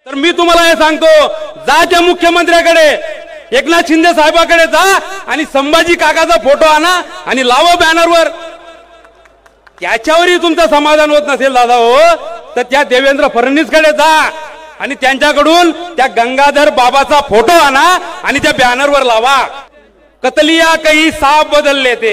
तर मी तुम्हाला हे सांगतो, जा त्या मुख्यमंत्र्याकडे एकनाथ शिंदे साहेबांकडे जा आणि संभाजी काकाचा फोटो आणा आणि लावा बॅनरवर. त्याच्यावरही तुमचं समाधान होत नसेल दादा हो, तर त्या देवेंद्र फडणवीसकडे जा आणि त्यांच्याकडून त्या गंगाधर बाबाचा फोटो आणा आणि त्या बॅनरवर लावा. कतलिया कहीं सांप बदल लेते,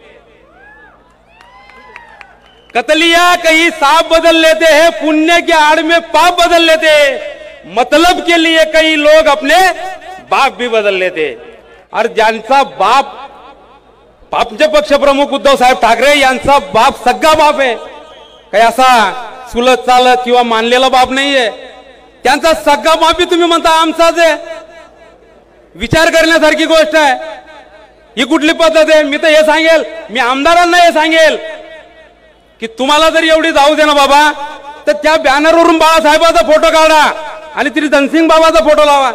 कतलिया कहीं सांप बदल लेते हैं, पुण्य के आड़ में पाप बदल लेते, मतलब के लिए कई लोग अपने बाप भी बदल लेते. और ज्यांचा बाप आमचे पक्षप्रमुख उद्धव साहेब ठाकरे यांचा बाप सगळा बाप आहे, काही असा सुलत चालत किंवा मानलेला बाप नाहीये. त्यांचा सगळा बाप बी तुम्ही म्हणता आमचाच आहे. विचार करण्यासारखी गोष्ट आहे. ही कुठली पद्धत आहे? मी तर हे सांगेल, मी आमदारांना हे सांगेल की तुम्हाला जर एवढी जाऊ दे ना बाबा, तर त्या बॅनरवरून बाळासाहेबांचा फोटो काढा आणि तिथे धनसिंग बाबाचा फोटो लावा.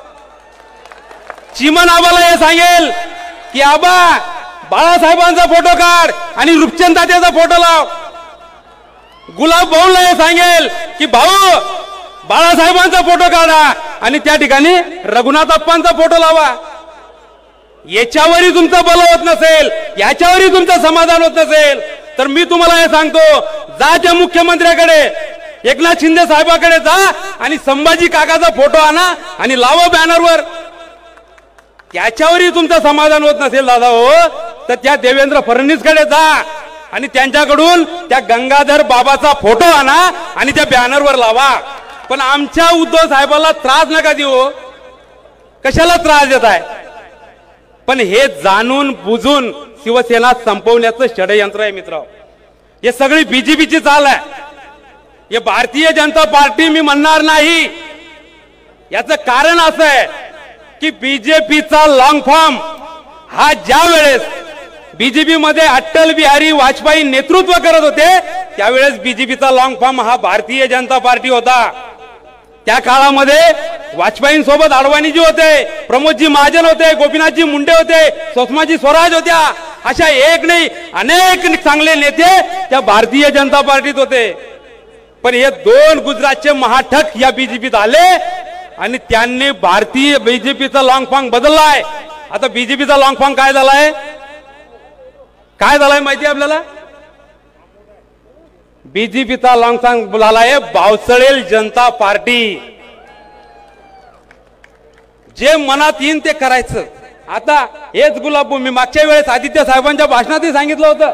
चिमन आबाला हे सांगेल की आबा बाळासाहेबांचा फोटो काढ आणि रूपचंद तात्याचा फोटो लाव. गुलाब भाऊला हे सांगेल की भाऊ बाळासाहेबांचा फोटो काढा आणि त्या ठिकाणी रघुनाथ अप्पांचा फोटो लावा. याच्यावरही तुमचं बल होत नसेल, याच्यावरही तुमचं समाधान होत नसेल, तर मी तुम्हाला हे सांगतो, जा त्या मुख्यमंत्र्याकडे एकनाथ शिंदे साहेबांकडे जा आणि संभाजी काकाचा फोटो आणा आणि लावा बॅनरवर. त्याच्यावरही तुमचं समाधान होत नसेल दादा हो, तर त्या देवेंद्र फडणवीसकडे जा आणि त्यांच्याकडून त्या गंगाधर बाबाचा फोटो आणा आणि त्या बॅनरवर लावा. पण आमच्या उद्धव साहेबांना त्रास नका देऊ. कशाला त्रास देत आहे? पण हे जाणून बुजून शिवसेना संपवण्याचं षडयंत्र आहे मित्र. हे सगळी बीजेपीची चाल आहे. हे भारतीय जनता पार्टी मी म्हणणार नाही. याचं कारण असं आहे की बीजेपीचा लॉंग फॉर्म हा ज्या वेळेस बीजेपी मध्ये अटल बिहारी वाजपेयी नेतृत्व करत होते, त्यावेळेस बीजेपीचा लॉंग फॉर्म हा भारतीय जनता पार्टी होता. त्या काळामध्ये वाजपेयींसोबत अडवाणीजी होते, प्रमोदजी महाजन होते, गोपीनाथजी मुंडे होते, सुषमाजी स्वराज होत्या. अशा एक नाही अनेक चांगले नेते त्या भारतीय जनता पार्टीत होते. पण हे दोन गुजरातचे महाठक या बीजेपीत आले आणि त्यांनी भारतीय बीजेपीचा लॉंग फॉर्म बदललाय. आता बीजेपीचा लॉंग फॉर्म काय झालाय? काय झालाय माहिती आहे आपल्याला? बीजेपीचा लॉंग फॉर्म झालाय बावचळेल जनता पार्टी. जे मनात येईन ते करायचं. आता हेच गुलाब, मी मागच्या वेळेस आदित्य साहेबांच्या भाषणातही सांगितलं होतं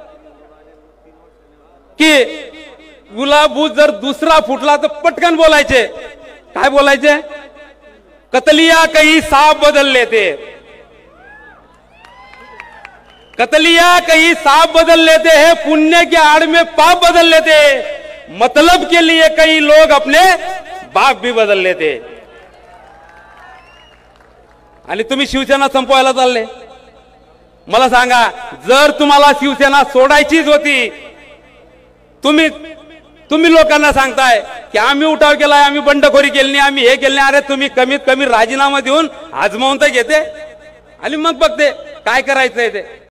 की गुलाबू जर दुसरा फुटला तर पटकन बोलायचे. काय बोलायचे? कतलिया कहीं सांप बदल लेते, कतलिया कहीं सांप बदल लेते हैं, पुण्य के आड़ में पाप बदल लेते, मतलब के लिए कई लोग अपने बाप भी बदल लेते. आणि तुम्ही शिवसेना संपवायला चालले. मला सांगा, जर तुम्हाला शिवसेना सोडायचीच होती, तुम्ही लोकांना सांगताय की आम्ही उठाव केलाय, आम्ही बंडखोरी केली नाही, आम्ही हे केले नाही. अरे तुम्ही कमीत कमी राजीनामा देऊन आजमावून तर घेते आणि मग बघते काय करायचंय ते.